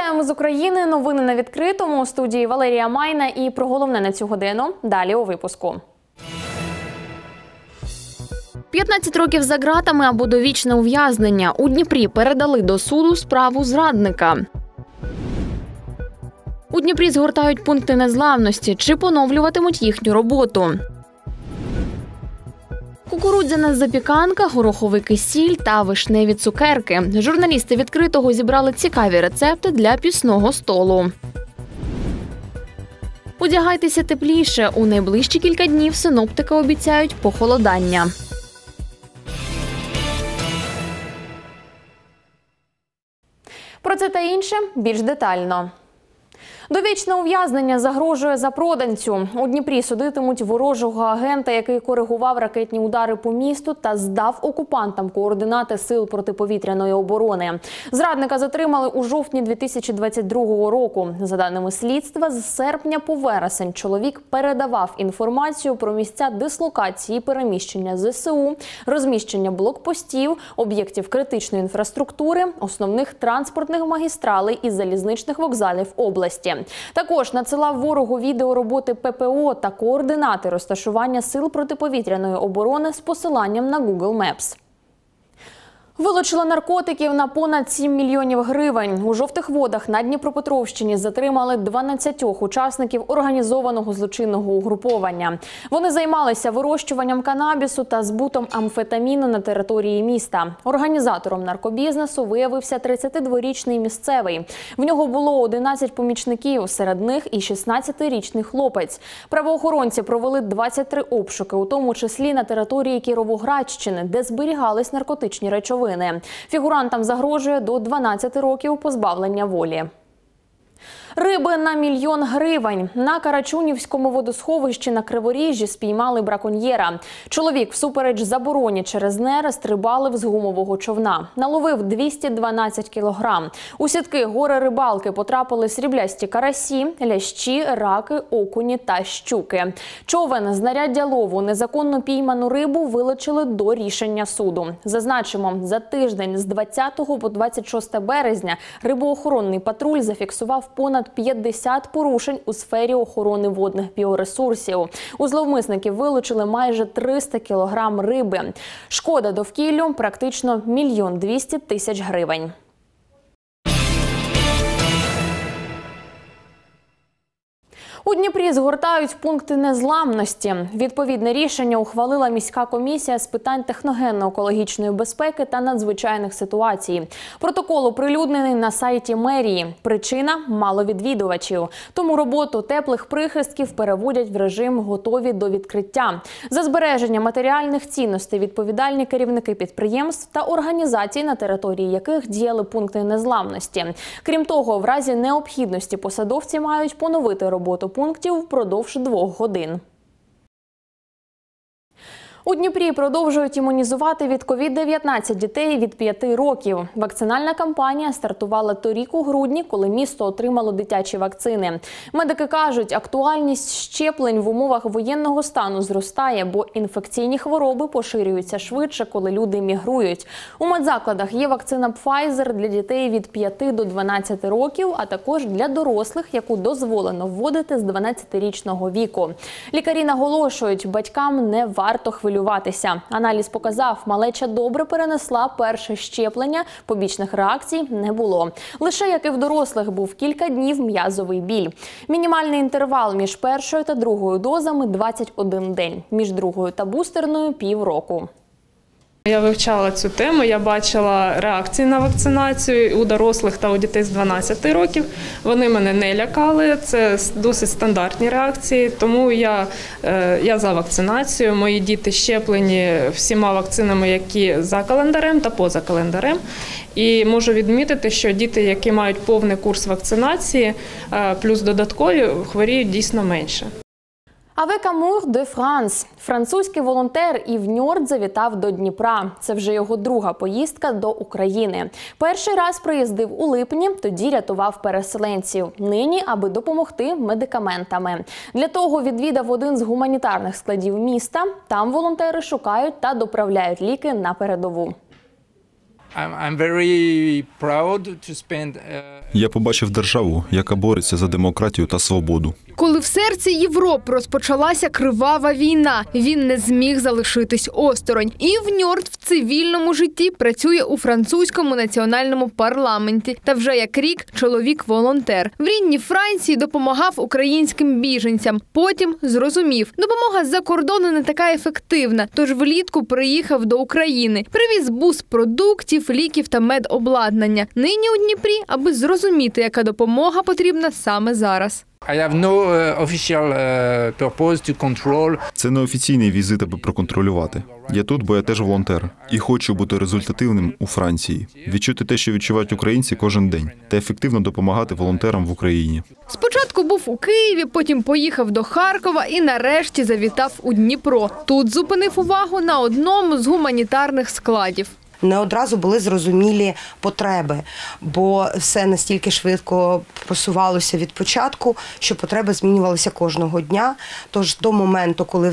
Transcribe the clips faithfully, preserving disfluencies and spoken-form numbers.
Вітаємо з України. Новини на відкритому. У студії Валерія Майна і про головне на цю годину. Далі у випуску. п'ятнадцять років за ґратами або довічне ув'язнення. У Дніпрі передали до суду справу зрадника. У Дніпрі згортають пункти незламності. Чи поновлюватимуть їхню роботу? Кукурудзяна запіканка, гороховий кисіль та вишневі цукерки. Журналісти відкритого зібрали цікаві рецепти для пісного столу. Одягайтеся тепліше. У найближчі кілька днів синоптики обіцяють похолодання. Про це та інше більш детально. Довічне ув'язнення загрожує запроданцю. У Дніпрі судитимуть ворожого агента, який коригував ракетні удари по місту та здав окупантам координати сил протиповітряної оборони. Зрадника затримали у жовтні дві тисячі двадцять другого року. За даними слідства, з серпня по вересень чоловік передавав інформацію про місця дислокації переміщення зе се у, розміщення блокпостів, об'єктів критичної інфраструктури, основних транспортних магістралей і залізничних вокзалів області. Також надсилав ворогу відео роботи пе пе о та координати розташування сил протиповітряної оборони з посиланням на Google Maps. Вилучили наркотиків на понад сім мільйонів гривень. У Жовтих Водах на Дніпропетровщині затримали дванадцятьох учасників організованого злочинного угруповання. Вони займалися вирощуванням канабісу та збутом амфетаміну на території міста. Організатором наркобізнесу виявився тридцятидворічний місцевий. В нього було одинадцять помічників, серед них і шістнадцятирічний хлопець. Правоохоронці провели двадцять три обшуки, у тому числі на території Кіровоградщини, де зберігались наркотичні речовини. Фігурантам загрожує до дванадцяти років позбавлення волі. Риби на мільйон гривень. На Карачунівському водосховищі на Криворіжжі спіймали браконьєра. Чоловік всупереч забороні через нерест рибалив з гумового човна. Наловив двісті дванадцять кілограм. У сітки горе-рибалки потрапили сріблясті карасі, лящі, раки, окуні та щуки. Човен, знаряддя лову, незаконно пійману рибу вилучили до рішення суду. Зазначимо, за тиждень з двадцятого по двадцять шосте березня рибоохоронний патруль зафіксував понад п'ятдесят порушень у сфері охорони водних біоресурсів. У зловмисників вилучили майже триста кілограм риби. Шкода довкіллю – практично мільйон двісті тисяч гривень. У Дніпрі згортають пункти незламності. Відповідне рішення ухвалила міська комісія з питань техногенно-екологічної безпеки та надзвичайних ситуацій. Протокол оприлюднений на сайті мерії. Причина – мало відвідувачів. Тому роботу теплих прихистків переводять в режим «готові до відкриття». За збереження матеріальних цінностей відповідальні керівники підприємств та організацій, на території яких діяли пункти незламності. Крім того, в разі необхідності посадовці мають поновити роботу пунктів впродовж двох годин. У Дніпрі продовжують імунізувати від ковід дев'ятнадцять дітей від п'яти років. Вакцинальна кампанія стартувала торік у грудні, коли місто отримало дитячі вакцини. Медики кажуть, актуальність щеплень в умовах воєнного стану зростає, бо інфекційні хвороби поширюються швидше, коли люди мігрують. У медзакладах є вакцина Pfizer для дітей від п'яти до дванадцяти років, а також для дорослих, яку дозволено вводити з дванадцятирічного віку. Лікарі наголошують, батькам не варто хвилюватися. Аналіз показав, малеча добре перенесла перше щеплення, побічних реакцій не було. Лише, як і в дорослих, був кілька днів м'язовий біль. Мінімальний інтервал між першою та другою дозами – двадцять один день, між другою та бустерною – півроку. Я вивчала цю тему, я бачила реакції на вакцинацію у дорослих та у дітей з дванадцяти років. Вони мене не лякали, це досить стандартні реакції, тому я, я за вакцинацію. Мої діти щеплені всіма вакцинами, які за календарем та поза календарем. І можу відмітити, що діти, які мають повний курс вакцинації, плюс додаткові, хворіють дійсно менше. Avec Amour de France. Французький волонтер Ів Ньорд завітав до Дніпра. Це вже його друга поїздка до України. Перший раз приїздив у липні, тоді рятував переселенців. Нині, аби допомогти медикаментами. Для того відвідав один з гуманітарних складів міста. Там волонтери шукають та доправляють ліки на передову. Я побачив державу, яка бореться за демократію та свободу. Коли в серці Європи розпочалася кривава війна, він не зміг залишитись осторонь. І Ньорд в цивільному житті працює у французькому національному парламенті. Та вже як рік чоловік-волонтер. В рідній Франції допомагав українським біженцям. Потім зрозумів, допомога з-за кордону не така ефективна. Тож влітку приїхав до України. Привіз бус продуктів, ліків та медобладнання. Нині у Дніпрі, аби зрозуміти, яка допомога потрібна саме зараз. I have no uh, official uh, purpose to control. Це не офіційний візит, аби проконтролювати. Я тут, бо я теж волонтер. І хочу бути результативним у Франції. Відчути те, що відчувають українці кожен день. Та ефективно допомагати волонтерам в Україні. Спочатку був у Києві, потім поїхав до Харкова і нарешті завітав у Дніпро. Тут зупинив увагу на одному з гуманітарних складів. Не одразу були зрозумілі потреби, бо все настільки швидко просувалося від початку, що потреби змінювалися кожного дня. Тож до моменту, коли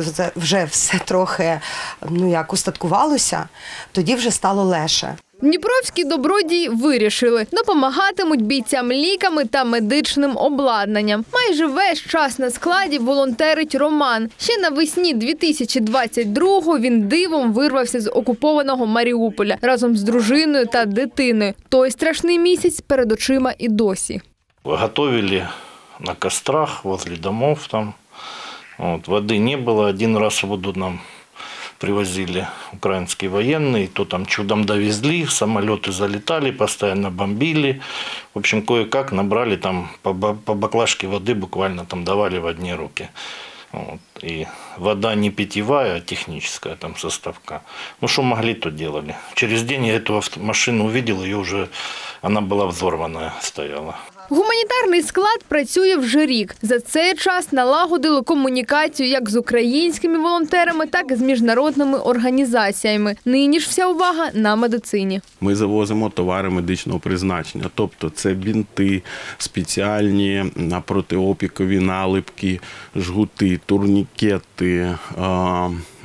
вже все трохи, ну як, устаткувалося, тоді вже стало легше. Дніпровські добродії вирішили – допомагатимуть бійцям ліками та медичним обладнанням. Майже весь час на складі волонтерить Роман. Ще навесні дві тисячі двадцять другого він дивом вирвався з окупованого Маріуполя разом з дружиною та дитиною. Той страшний місяць перед очима і досі. Готовили на кострах, возле домов там. Вот, воды не было. Один раз воду нам привозили украинские военные, то там чудом довезли, самолеты залетали, постоянно бомбили. В общем, кое-как набрали там по, по баклажке воды, буквально там давали в одни руки. Вот. И вода не питьевая, а техническая там составка. Ну, что могли, то делали. Через день я эту машину увидел, ее уже, она была взорванная, стояла. Гуманітарний склад працює вже рік. За цей час налагодили комунікацію як з українськими волонтерами, так і з міжнародними організаціями. Нині ж вся увага на медицині. Ми завозимо товари медичного призначення, тобто це бінти, спеціальні протиопікові налипки, жгути, турнікети, а,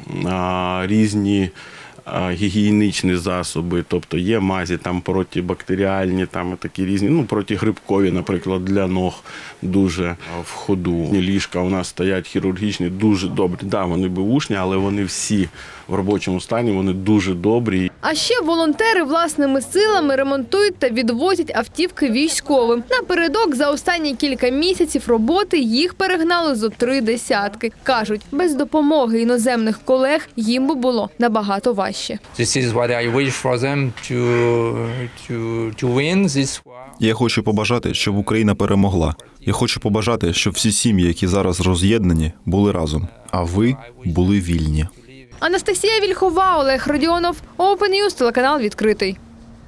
а, різні гігієнічні засоби, тобто є мазі там протибактеріальні, там такі різні, ну протигрибкові, наприклад, для ног дуже в ходу. Ліжка у нас стоять хірургічні, дуже добрі. Да, вони беушні, але вони всі в робочому стані, вони дуже добрі. А ще волонтери власними силами ремонтують та відвозять автівки військовим. Напередок за останні кілька місяців роботи їх перегнали зо три десятки. Кажуть, без допомоги іноземних колег їм би було набагато важче. Я хочу побажати, щоб Україна перемогла. Я хочу побажати, щоб всі сім'ї, які зараз роз'єднані, були разом, а ви були вільні. Анастасія Вільхова, Олег Родіонов, Open News, телеканал «Відкритий».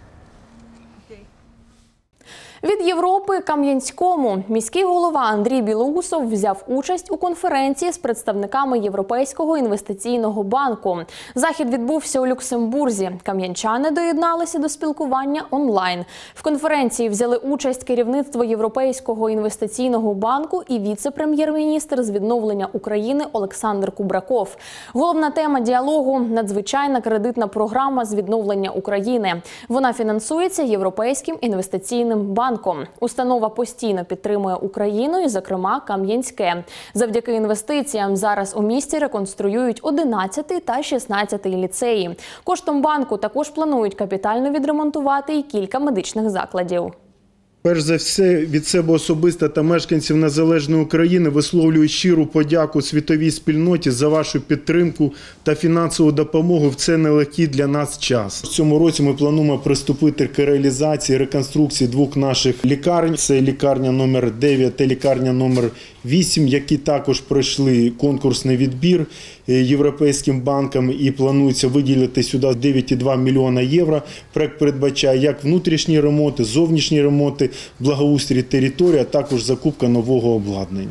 Від Європи Кам'янському міський голова Андрій Білоусов взяв участь у конференції з представниками Європейського інвестиційного банку. Захід відбувся у Люксембурзі. Кам'янчани доєдналися до спілкування онлайн. В конференції взяли участь керівництво Європейського інвестиційного банку і віце-прем'єр-міністр з відновлення України Олександр Кубраков. Головна тема діалогу – надзвичайна кредитна програма з відновлення України. Вона фінансується Європейським інвестиційним банком. Установа постійно підтримує Україну і, зокрема, Кам'янське. Завдяки інвестиціям зараз у місті реконструюють одинадцятий та шістнадцятий ліцеї. Коштом банку також планують капітально відремонтувати і кілька медичних закладів. Перш за все, від себе особисто та мешканців незалежної України висловлюю щиру подяку світовій спільноті за вашу підтримку та фінансову допомогу в цей нелегкий для нас час. В цьому році ми плануємо приступити к реалізації реконструкції двох наших лікарень. Це лікарня номер дев'ять та лікарня номер вісім, які також пройшли конкурсний відбір Європейським банком і планується виділити сюди дев'ять цілих два мільйона євро. Проект передбачає як внутрішні ремонти, зовнішні ремонти, благоустрій території, а також закупка нового обладнання.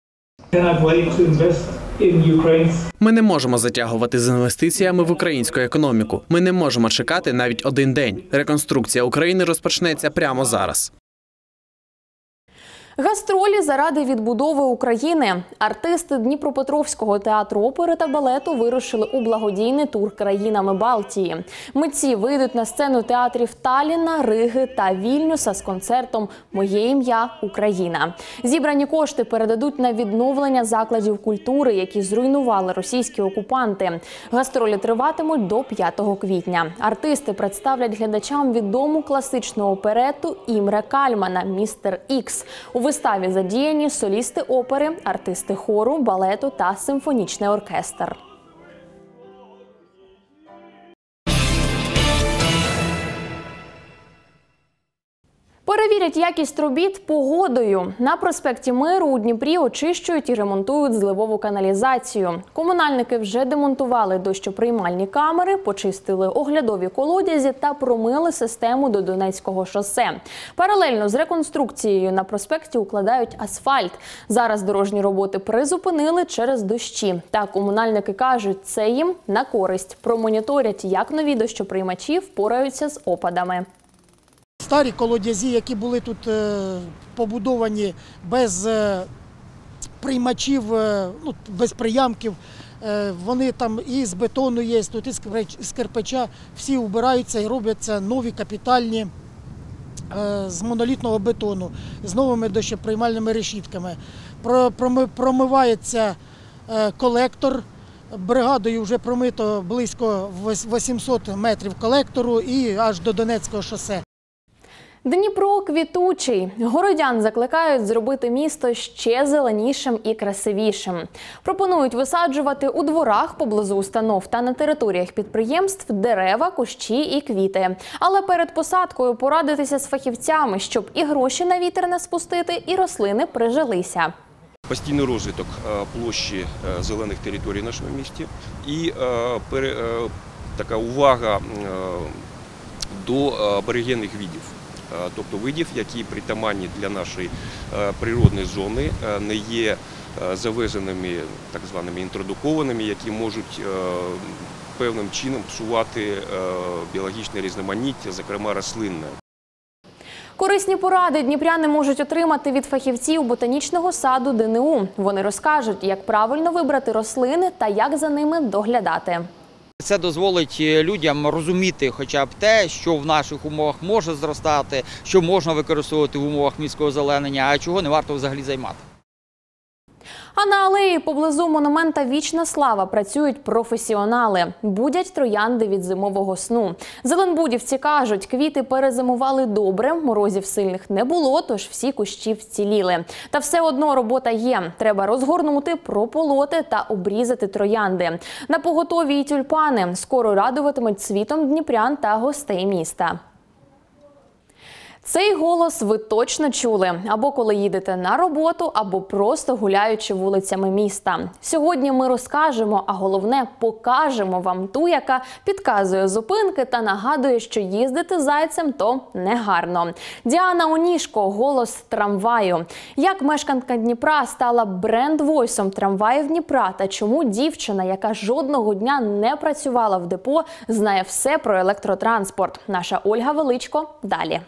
Ми не можемо затягувати з інвестиціями в українську економіку. Ми не можемо чекати навіть один день. Реконструкція України розпочнеться прямо зараз. Гастролі заради відбудови України. Артисти Дніпропетровського театру опери та балету вирушили у благодійний тур країнами Балтії. Митці вийдуть на сцену театрів Талліна, Риги та Вільнюса з концертом «Моє ім'я – Україна». Зібрані кошти передадуть на відновлення закладів культури, які зруйнували російські окупанти. Гастролі триватимуть до п'ятого квітня. Артисти представлять глядачам відому класичну оперету Імре Кальмана «Містер Ікс». У виставі задіяні солісти опери, артисти хору, балету та симфонічний оркестр. Перевірять якість робіт погодою. На проспекті Миру у Дніпрі очищують і ремонтують зливову каналізацію. Комунальники вже демонтували дощоприймальні камери, почистили оглядові колодязі та промили систему до Донецького шосе. Паралельно з реконструкцією на проспекті укладають асфальт. Зараз дорожні роботи призупинили через дощі. Та комунальники кажуть, це їм на користь. Промоніторять, як нові дощоприймачі впораються з опадами. Старі колодязі, які були тут е, побудовані без е, приймачів, е, ну, без приямків, е, вони там і з бетону є, тут і з кирпича, всі убираються і робляться нові капітальні е, з монолітного бетону, з новими дощоприймальними решітками. Про, проми, промивається е, колектор. Бригадою вже промито близько вісімсот метрів колектору і аж до Донецького шосе. Дніпро квітучий. Городян закликають зробити місто ще зеленішим і красивішим. Пропонують висаджувати у дворах поблизу установ та на територіях підприємств дерева, кущі і квіти. Але перед посадкою порадитися з фахівцями, щоб і гроші на вітер не спустити, і рослини прижилися. Постійний розвиток площі зелених територій в нашому місті і така увага до аборигенних видів. Тобто видів, які притаманні для нашої природної зони, не є завезеними, так званими інтродукованими, які можуть певним чином псувати біологічне різноманіття, зокрема рослинне. Корисні поради дніпряни можуть отримати від фахівців ботанічного саду Д Н У. Вони розкажуть, як правильно вибрати рослини та як за ними доглядати. Це дозволить людям розуміти хоча б те, що в наших умовах може зростати, що можна використовувати в умовах міського озеленення, а чого не варто взагалі займати. А на алеї поблизу монумента «Вічна слава» працюють професіонали. Будять троянди від зимового сну. Зеленбудівці кажуть, квіти перезимували добре, морозів сильних не було, тож всі кущі вціліли. Та все одно робота є. Треба розгорнути, прополоти та обрізати троянди. На поготові й тюльпани. Скоро радуватимуть цвітом дніпрян та гостей міста. Цей голос ви точно чули, або коли їдете на роботу, або просто гуляючи вулицями міста. Сьогодні ми розкажемо, а головне покажемо вам ту, яка підказує зупинки та нагадує, що їздити зайцем – то негарно. Діана Оніжко – голос трамваю. Як мешканка Дніпра стала бренд-войсом трамваїв Дніпра та чому дівчина, яка жодного дня не працювала в депо, знає все про електротранспорт. Наша Ольга Величко далі.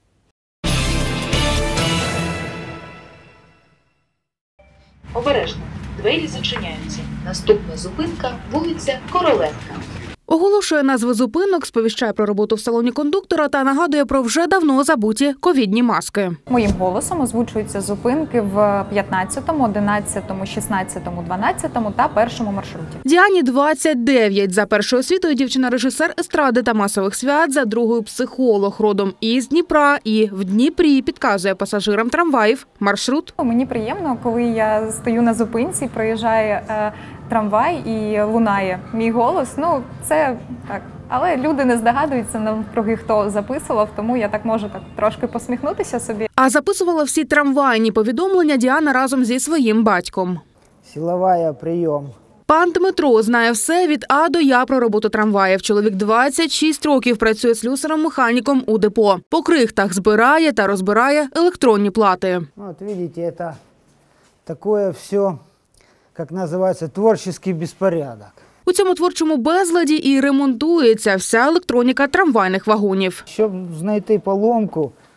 Обережно. Двері зачиняються. Наступна зупинка – вулиця Короленка. Оголошує назви зупинок, сповіщає про роботу в салоні кондуктора та нагадує про вже давно забуті ковідні маски. Моїм голосом озвучуються зупинки в п'ятнадцятому, одинадцятому, шістнадцятому, дванадцятому та першому маршруті. Діані двадцять дев'ять. За першою освітою дівчина режисер естради та масових свят, за другою психолог, родом із Дніпра і в Дніпрі підказує пасажирам трамваїв маршрут. Мені приємно, коли я стою на зупинці, проїжджає е, трамвай і лунає мій голос. Ну, це так. Але люди не здогадуються навкруги, хто записував, тому я так можу так трошки посміхнутися собі. А записувала всі трамвайні повідомлення Діана разом зі своїм батьком. Силовая прийом. Пан Дмитро знає все від А до Я про роботу трамваїв. Чоловік двадцять шість років працює слюсарем-механіком у депо. По крихтах збирає та розбирає електронні плати. От бачите, це таке все, як називається, творчий безпорядок. У цьому творчому безладі і ремонтується вся електроніка трамвайних вагонів. Щоб знайти поломку,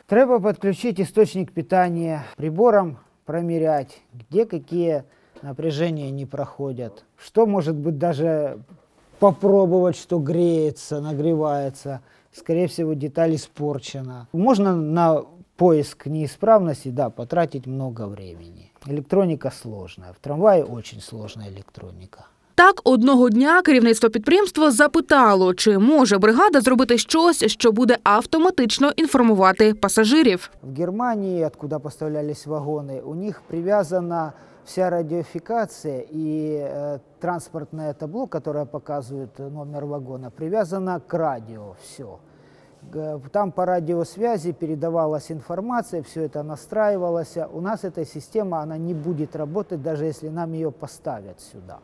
Треба подключить источник питания, прибором промерять, где какие напряжения не проходят. Что может быть даже попробовать, что греется, нагревается. Скорее всего, деталь испорчена. Можно на поиск неисправности, да, потратить много времени. Электроника сложная. В трамвае очень сложная электроника. Так, одного дня керівництво підприємства запитало, чи може бригада зробити щось, що буде автоматично інформувати пасажирів. В Германии, откуда поставлялись вагоны, у них привязана вся радиофикация и э, транспортное табло, которое показывает номер вагона, привязано к радио все. Там по радиосвязи передавалась информация, все это настраивалось. У нас эта система, она не будет работать, даже если нам ее поставят сюда.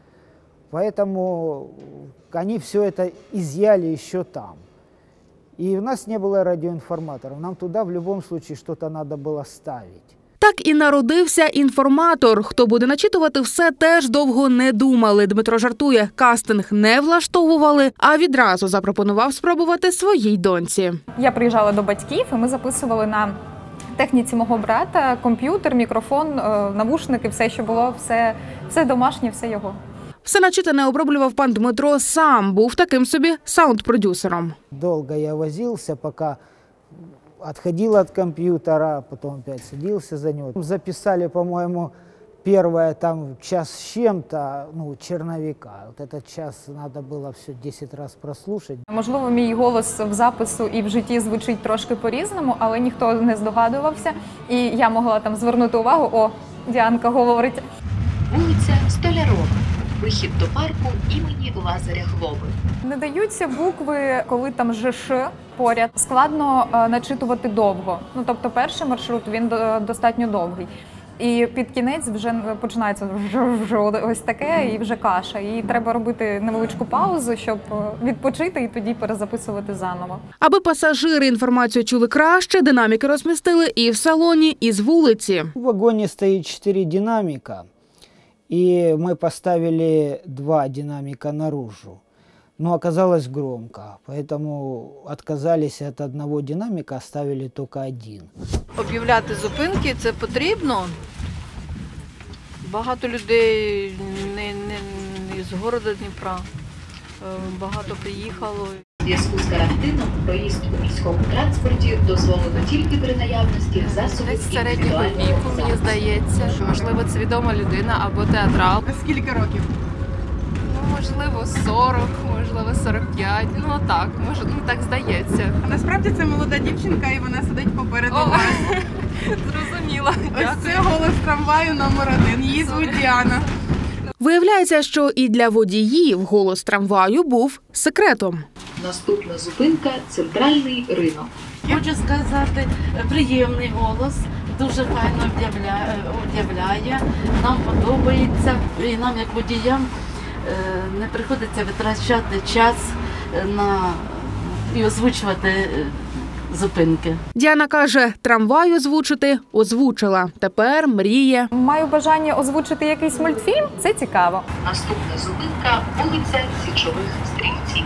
Поэтому они все это изъяли еще там. И у нас не было радиоинформаторов. Нам туда в любом случае что-то надо было ставить. Так і народився інформатор. Хто буде начитувати все, теж довго не думали. Дмитро жартує, кастинг не влаштовували, а відразу запропонував спробувати своїй доньці. Я приїжджала до батьків, і ми записували на техніці мого брата комп'ютер, мікрофон, навушники, все, що було, все, все домашнє, все його. Все начитане оброблював пан Дмитро сам, був таким собі саунд-продюсером. Долго я возился, пока отходил от компьютера, потом опять садился за него. Записали, по-моему, первое там час с чем-то, ну, черновика. Вот этот час надо было все десять раз прослушать. Можливо, мій голос в запису і в житті звучить трошки по-різному, але ніхто не здогадувався. І я могла там звернути увагу, о, Діанка говорить. Вулиця Столярова. Вихід до парку імені Лазаря Глоби. Не даються букви, коли там ЖШ поряд. Складно начитувати довго. Ну, тобто перший маршрут, він достатньо довгий. І під кінець вже починається ось таке і вже каша. І треба робити невеличку паузу, щоб відпочити і тоді перезаписувати заново. Аби пасажири інформацію чули краще, динаміки розмістили і в салоні, і з вулиці. В вагоні стоїть чотири динаміка. И мы поставили два динамика наружу. Но оказалось громко, поэтому отказались от одного динамика, оставили только один. Об'являти зупинки – це потрібно. Багато людей не, не, не з города Дніпра, багато приїхало. У зв'язку з карантином проїзд у міському транспорті дозволено тільки при наявності засобів середнього віку, мені здається. Можливо, це відома людина або театрал. Скільки років? Ну, можливо, сорок, можливо, сорок п'ять. Ну, так, може, ну, так здається. А насправді це молода дівчинка, і вона сидить попереду О, вас. Зрозуміло. Ось це голос трамваю номер один. Її звуть Діана. Виявляється, що і для водіїв голос трамваю був секретом. Наступна зупинка – центральний ринок. Хочу сказати, приємний голос, дуже файно об'являє, нам подобається. І нам, як водіям, не приходиться витрачати час на і озвучувати зупинки. Діана каже, трамвай озвучити озвучила. Тепер мріє. Маю бажання озвучити якийсь мультфільм, це цікаво. Наступна зупинка – вулиця Січових Стрільців.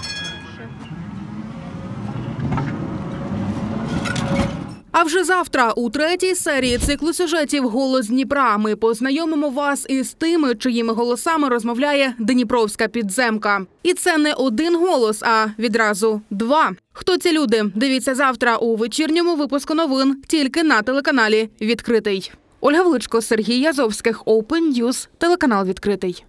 А вже завтра у третій серії циклу сюжетів «Голос Дніпра» ми познайомимо вас із тими, чиїми голосами розмовляє Дніпровська підземка. І це не один голос, а відразу два. Хто ці люди? Дивіться завтра у вечірньому випуску новин тільки на телеканалі «Відкритий». Ольга Величко, Сергій Язовських, Open News, телеканал «Відкритий».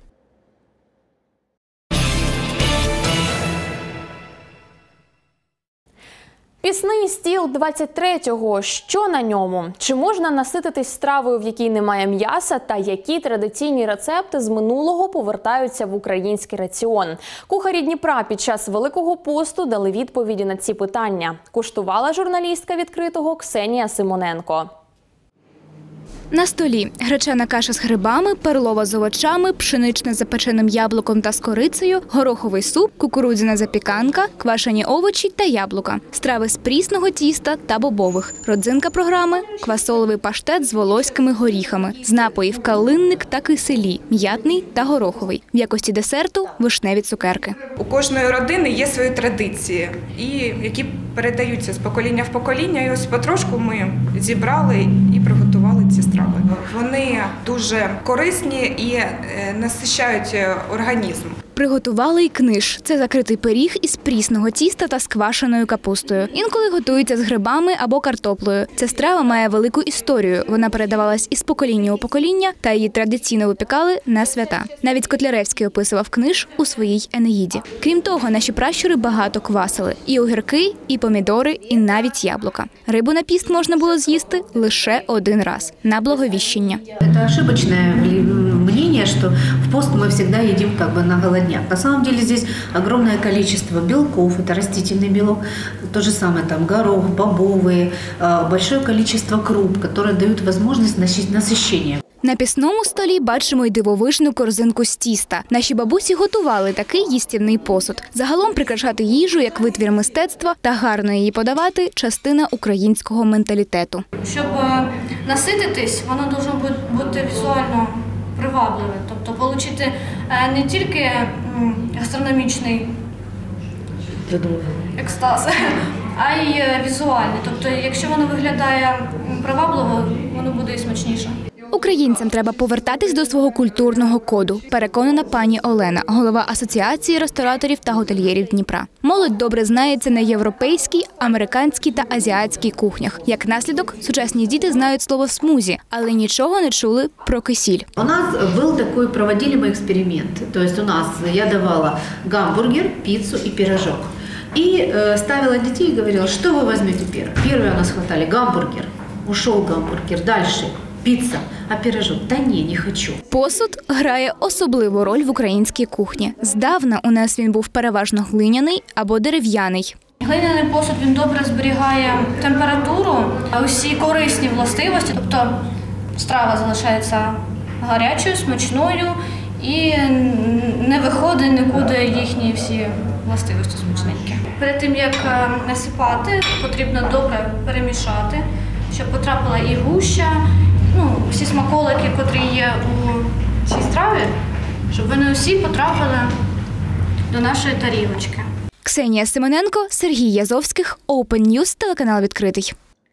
Пісний стіл двадцять третього. Що на ньому? Чи можна насититись стравою, в якій немає м'яса, та які традиційні рецепти з минулого повертаються в український раціон? Кухарі Дніпра під час Великого посту дали відповіді на ці питання. Куштувала журналістка «Відкритого» Ксенія Симоненко. На столі гречана каша з грибами, перлова з овочами, пшеничне з запеченим яблуком та з корицею, гороховий суп, кукурудзяна запіканка, квашені овочі та яблука, страви з прісного тіста та бобових, родзинка програми – квасоловий паштет з волоськими горіхами, з напоїв калинник та киселі, м'ятний та гороховий, в якості десерту – вишневі цукерки. У кожної родини є свої традиції, і які передаються з покоління в покоління. І ось потрошку ми зібрали і приготували ці страви. Вони дуже корисні і насичають організм. Приготували й книж. Це закритий пиріг із прісного тіста та з квашеною капустою. Інколи готується з грибами або картоплею. Ця страва має велику історію. Вона передавалась із покоління у покоління, та її традиційно випікали на свята. Навіть Котляревський описував книж у своїй Енеїді. Крім того, наші пращури багато квасили. І огірки, і помідори, і навіть яблука. Рибу на піст можна було з'їсти лише один раз – на Благовіщення. Це ошибочне мнение, что в пост мы всегда едим как бы на голодняк. На самом деле здесь огромное количество белков, это растительный белок, то же самое там горох, бобовые, большое количество круп, которые дают возможность насыщения. На пісному столі бачимо й дивовижну корзинку з тіста. Наші бабусі готували такий їстівний посуд. Загалом прикрашати їжу як витвір мистецтва та гарно її подавати – частина українського менталітету. Щоб насититись, воно має бути візуально привабливе. Тобто отримати не тільки гастрономічний екстаз, а й візуальний. Тобто якщо воно виглядає привабливо, воно буде і смачніше. Українцям треба повертатись до свого культурного коду, переконана пані Олена, голова Асоціації рестораторів та готельєрів Дніпра. Молодь добре знається на європейській, американській та азіатській кухнях. Як наслідок, сучасні діти знають слово «смузі», але нічого не чули про кисіль. У нас був такий, проводили ми експеримент. Тобто у нас я давала гамбургер, піцу і пирожок. И э, ставила детей и говорила, что вы возьмете первое. Первое у нас хватали гамбургер, ушел гамбургер, дальше піца, а пирожок? Та ні, не хочу. Посуд грає особливу роль в українській кухні. Здавна у нас він був переважно глиняний або дерев'яний. Глиняний посуд, він добре зберігає температуру, усі корисні властивості, тобто страва залишається гарячою, смачною і не виходить нікуди їхні всі властивості смачненькі. Перед тим, як насипати, потрібно добре перемішати, щоб потрапила і гуща, ну, всі смаколики, котрі є у цій страві, щоб вони усі потрапили до нашої тарілочки. Ксенія Симоненко, Сергій Язовських, Open News, телеканал «Відкритий».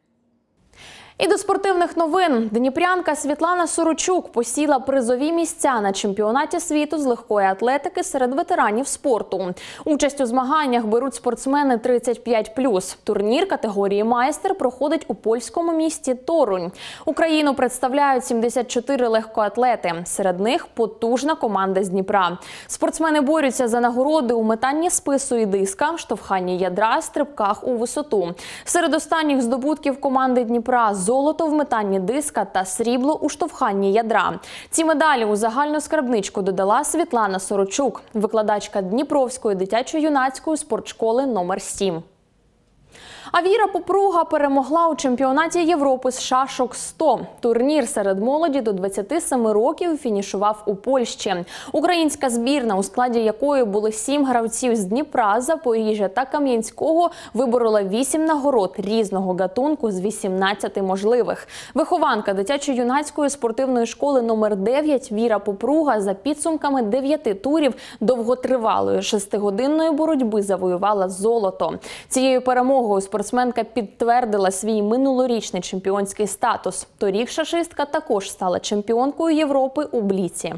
І до спортивних новин. Дніпрянка Світлана Сорочук посіла призові місця на чемпіонаті світу з легкої атлетики серед ветеранів спорту. Участь у змаганнях беруть спортсмени тридцять п'ять плюс. Турнір категорії майстер проходить у польському місті Торунь. Україну представляють сімдесят чотири легкоатлети. Серед них потужна команда з Дніпра. Спортсмени борються за нагороди у метанні спису і диска, штовханні ядра, стрибках у висоту. Серед останніх здобутків команди Дніпра – золото в метанні диска та срібло у штовханні ядра. Ці медалі у загальну скарбничку додала Світлана Сорочук, викладачка Дніпровської дитячо-юнацької спортшколи номер сім. А Віра Попруга перемогла у чемпіонаті Європи з шашок сто. Турнір серед молоді до двадцяти семи років фінішував у Польщі. Українська збірна, у складі якої були сім гравців з Дніпра, Запоріжжя та Кам'янського, виборола вісім нагород різного гатунку з вісімнадцяти можливих. Вихованка дитячо-юнацької спортивної школи номер дев'ять Віра Попруга за підсумками дев'яти турів довготривалої шестигодинної боротьби завоювала золото. Цією перемогою спортсменка підтвердила свій минулорічний чемпіонський статус. Торік шашистка також стала чемпіонкою Європи у бліці.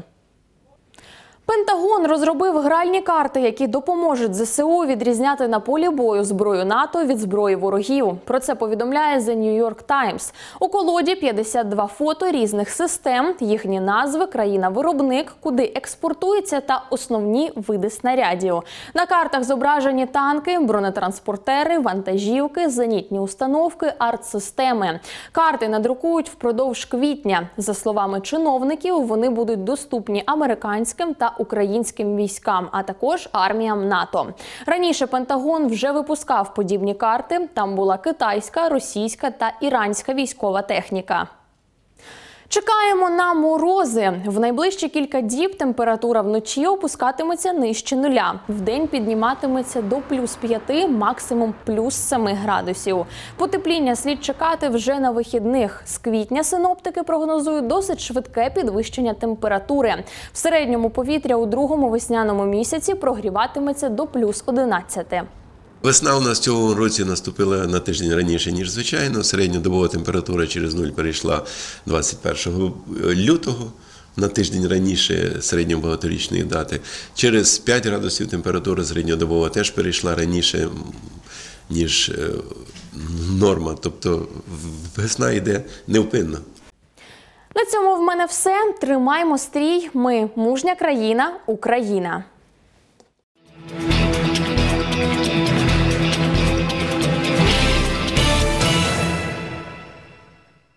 Пентагон розробив гральні карти, які допоможуть ЗСУ відрізняти на полі бою зброю НАТО від зброї ворогів. Про це повідомляє The New York Times. У колоді п'ятдесят два фото різних систем, їхні назви, країна-виробник, куди експортується та основні види снарядів. На картах зображені танки, бронетранспортери, вантажівки, зенітні установки, артсистеми. Карти надрукують впродовж квітня. За словами чиновників, вони будуть доступні американським та українським військам, а також арміям НАТО. Раніше Пентагон вже випускав подібні карти. Там була китайська, російська та іранська військова техніка. Чекаємо на морози. В найближчі кілька діб температура вночі опускатиметься нижче нуля. Вдень підніматиметься до плюс п'яти, максимум плюс семи градусів. Потепління слід чекати вже на вихідних. З квітня синоптики прогнозують досить швидке підвищення температури. В середньому повітря у другому весняному місяці прогріватиметься до плюс одинадцяти. Весна у нас цього році наступила на тиждень раніше, ніж звичайно. Середньодобова температура через нуль перейшла двадцять першого лютого, на тиждень раніше середньобагаторічної дати. Через п'ять градусів температура середньодобова теж перейшла раніше, ніж норма. Тобто весна йде невпинно. На цьому в мене все. Тримаймо стрій. Ми – мужня країна, Україна.